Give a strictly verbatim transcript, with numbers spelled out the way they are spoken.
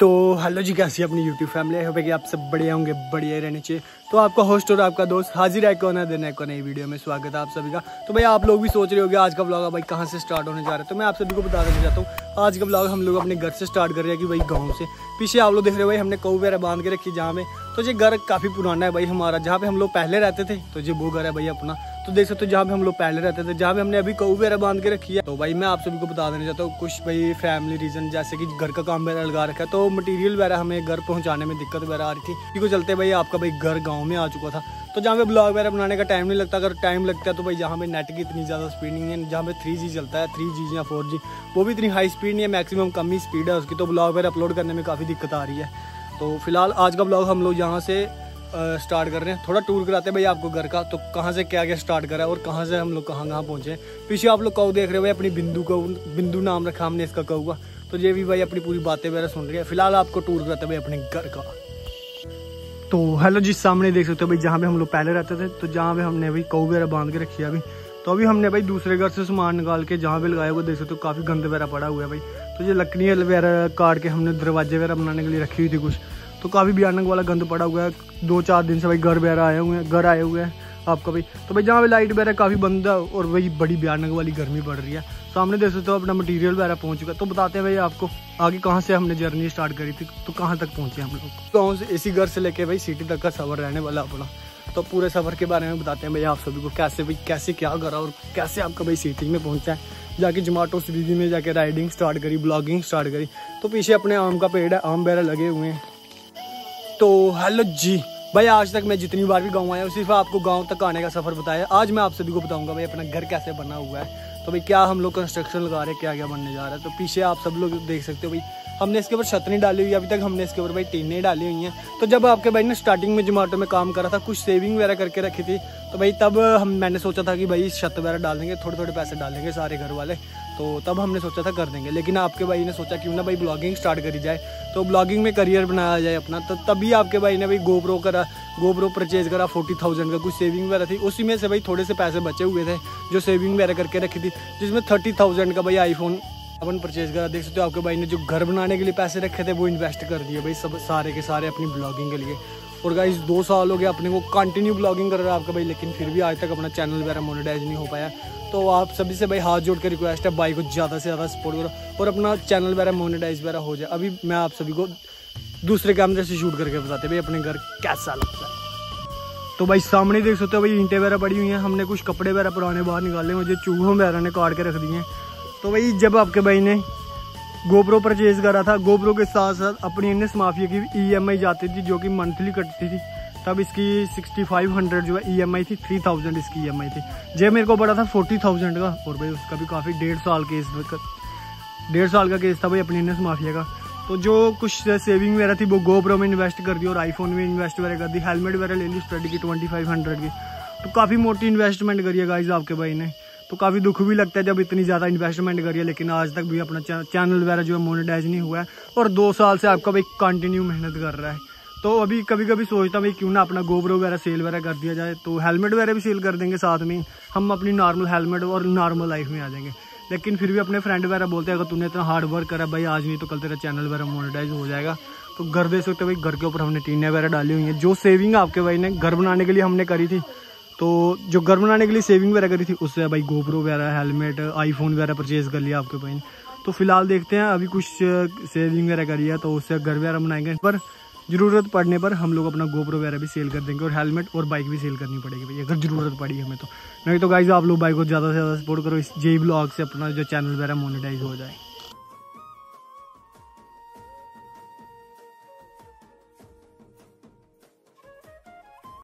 तो हेलो जी, कैसी अपनी यूट्यूब फैमिली है कि आप सब बढ़िया होंगे, बढ़िया रहने चाहिए। तो आपका होस्ट और आपका दोस्त हाजिर है कौन है देने को नई वीडियो में। स्वागत है आप सभी का। तो भाई आप लोग भी सोच रहे होंगे आज का व्लॉग भाई कहाँ से स्टार्ट होने जा रहा है। तो मैं आप सभी को बता देना चाहता हूँ आज का व्लॉग हम लोग अपने घर से स्टार्ट कर रहे हैं कि भाई गाँव से। पीछे आप लोग देख रहे हो भाई हमने कऊ वगैरह बांध के रखी जहाँ में। तो ये घर काफ़ी पुराना है भाई हमारा, जहाँ पे हम लोग पहले रहते थे। तो ये वो घर है भाई अपना। तो देख सकते हो जहाँ पे हम लोग पहले रहते थे, जहाँ पे हमने अभी कऊ वगैरह बांध के रखी है। तो भाई मैं आप सभी को बता देना चाहता हूँ कुछ भाई फैमिली रीजन, जैसे कि घर का काम वगैरह लगा रखा है। तो मटेरियल वगैरह हमें घर पहुँचाने में दिक्कत वगैरह आ रही थी, इसी को चलते भाई आपका भाई घर गाँव में आ चुका था। तो जहाँ पे ब्लॉग वगैरह बनाने का टाइम नहीं लगता, अगर टाइम लगता है तो भाई जहाँ पे नेट की इतनी ज़्यादा स्पीड नहीं है, जहाँ पे थ्री जी चलता है, थ्री जी या फोर जी, वो भी इतनी हाई स्पीड नहीं है, मैक्सिमम कम ही स्पीड है उसकी। तो ब्लॉग वगैरह अपलोड करने में काफ़ी दिक्कत आ रही है। तो फिलहाल आज का ब्लॉग हम लोग यहाँ से स्टार्ट कर रहे हैं। थोड़ा टूर कराते हैं भाई आपको घर का, तो कहाँ से क्या क्या स्टार्ट करा और कहाँ से हम लोग कहाँ कहाँ पहुँचे। पीछे आप लोग कऊ देख रहे हो भाई, अपनी बिंदु कऊ, बिंदु नाम रखा हमने इसका कऊ का। तो ये भी भाई अपनी पूरी बातें वगैरह सुन रही है। फिलहाल आपको टूर कराते हैं भाई अपने घर का। तो हेलो जी, सामने देख सकते हो भाई जहाँ पे हम लोग पहले रहते थे, तो जहाँ पे हमने भाई कऊ वगैरह बांध के रखी है अभी। तो अभी हमने भाई दूसरे घर से सामान निकाल के जहाँ पे लगाया वो देख सकते हो काफ़ी गंद वगैरह पड़ा हुआ है भाई। तो ये लकड़ियाँ वगैरह काट के हमने दरवाजे वगैरह बनाने के लिए रखी हुई थी कुछ। तो काफ़ी भयानक वाला गंद पड़ा हुआ है। दो चार दिन से भाई घर वगैरह आए हुए हैं, घर आए हुए हैं आपका भाई। तो भाई जहाँ पे लाइट वगैरह काफ़ी बंद है और भाई बड़ी भयानक वाली गर्मी पड़ रही है। सामने देख सकते हो अपना मटेरियल वगैरह पहुँच चुका है। तो बताते हैं भाई आपको आगे कहाँ से हमने जर्नी स्टार्ट करी थी, तो कहाँ तक पहुँचे हम लोग। गाँव से इसी घर से लेके भाई सिटी तक का सफ़र रहने वाला अपना। तो पूरे सफ़र के बारे में बताते हैं भाई आप सभी को, कैसे भाई कैसे क्या करा और कैसे आपका भाई सिटी में पहुँचा है। जाके जोमेटो स्विगी में जाके राइडिंग स्टार्ट करी, ब्लॉगिंग स्टार्ट करी। तो पीछे अपने आम का पेड़ है, आम वगैरह लगे हुए हैं। तो हेलो जी भाई, आज तक मैं जितनी बार भी गाँव आया हूँ सिर्फ आपको गाँव तक आने का सफ़र बताया। आज मैं आप सभी को बताऊंगा भाई अपना घर कैसे बना हुआ है। तो भाई क्या हम लोग कंस्ट्रक्शन लगा रहे हैं, क्या क्या बनने जा रहा है। तो पीछे आप सब लोग देख सकते हो भाई हमने इसके ऊपर छत नहीं डाली हुई है अभी तक, हमने इसके ऊपर भाई टीनें डाली हुई हैं। तो जब आपके भाई ने स्टार्टिंग में जोमेटो में काम करा था, कुछ सेविंग वगैरह करके रखी थी, तो भाई तब हम मैंने सोचा था कि भाई छत वगैरह डाल देंगे, थोड़े थोड़े पैसे डालेंगे सारे घर वाले। तो तब हमने सोचा था कर देंगे, लेकिन आपके भाई ने सोचा क्यों ना भाई ब्लॉगिंग स्टार्ट करी जाए, तो ब्लॉगिंग में करियर बनाया जाए अपना। तो तभी आपके भाई ने भाई गोप्रो करा, गोप्रो परचेज करा फोर्टी थाउजेंड का। कुछ सेविंग वगैरह थी, उसी में से भाई थोड़े से पैसे बचे हुए थे जो सेविंग वगैरह करके रखी थी, जिसमें थर्टी थाउजेंड का भाई आईफोन अपन परचेज करा। देख सकते हो आपके भाई ने जो घर बनाने के लिए पैसे रखे थे वो इन्वेस्ट कर दिए भाई सब सारे के सारे अपनी ब्लॉगिंग के लिए। और गाइस दो साल हो गया अपने को कंटिन्यू ब्लॉगिंग कर रहा है आपका भाई, लेकिन फिर भी आज तक अपना चैनल वगैरह मोनेटाइज नहीं हो पाया। तो आप सभी से भाई हाथ जोड़ कर रिक्वेस्ट है भाई को ज़्यादा से ज़्यादा सपोर्ट करो और अपना चैनल वगैरह मोनेटाइज वगैरह हो जाए। अभी मैं आप सभी को दूसरे कैमरे से शूट करके बताते भाई अपने घर कैसा लगता है। तो भाई सामने देख सकते हो भाई ईंटें वगैरह पड़ी हुई हैं, हमने कुछ कपड़े वगैरह पुराने बाहर निकाले, मुझे चूहों वगैरह ने काट के रख दिए हैं। तो भाई जब आपके भाई ने गोप्रो परचेज करा था, गोप्रो के साथ साथ अपनी एन एस माफिया की ई एम आई जाती थी जो कि मंथली कटती थी। तब इसकी सिक्सटी फाइव हंड्रेड जो है ई एम आई थी, थ्री थाउजेंड इसकी ई एम आई थी। जे मेरे को पड़ा था फोर्टी थाउजेंड का, और भाई उसका भी काफ़ी डेढ़ साल केस डेढ़ साल का केस था भाई अपनी एन एस माफिया का। तो जो कुछ सेविंग वगैरह थी वो गोप्रो में इन्वेस्ट कर दी और आईफोन में इन्वेस्ट वगैरह कर दी। हेलमेट वगैरह ले ली स्टडी की ट्वेंटी फाइव हंड्रेड की। तो काफ़ी मोटी इन्वेस्टमेंट करी है गाइस आपके भाई ने। तो काफ़ी दुख भी लगता है जब इतनी ज़्यादा इन्वेस्टमेंट करी है, लेकिन आज तक भी अपना चैनल वगैरह जो है मोनेटाइज नहीं हुआ है। और दो साल से आपका भाई कंटिन्यू मेहनत कर रहा है। तो अभी कभी कभी सोचता भाई क्यों ना अपना गोप्रो वगैरह सेल वगैरह कर दिया जाए, तो हेलमेट वगैरह भी सेल कर देंगे साथ में, हम अपनी नॉर्मल हेलमेट और नॉर्मल लाइफ में आ जाएंगे। लेकिन फिर भी अपने फ्रेंड वगैरह बोलते हैं अगर तूने इतना हार्ड वर्क करा भाई आज नहीं तो कल तेरा चैनल वगैरह मोनेटाइज हो जाएगा। तो घर देख सकते हो भाई, घर के ऊपर हमने टीनें वगैरह डाली हुई हैं। जो सेविंग आपके भाई ने घर बनाने के लिए हमने करी थी, तो जो घर बनाने के लिए सेविंग वगैरह करी थी उससे भाई गोप्रो वगैरह, हेलमेट, आईफोन वगैरह परचेज कर लिया आपके भाई ने। तो फिलहाल देखते हैं अभी कुछ सेविंग वगैरह करी है तो उससे घर वगैरह बनाएंगे, पर ज़रूरत पड़ने पर हम लोग अपना गोप्रो वगैरह भी सेल कर देंगे और हेलमेट और बाइक भी सेल करनी पड़ेगी भाई अगर ज़रूरत पड़ी हमें तो। नहीं तो गाइस आप लोग बाइक को ज़्यादा से ज़्यादा सपोर्ट करो, इस जे ब्लॉग से अपना जो चैनल वगैरह मोनेटाइज हो जाए।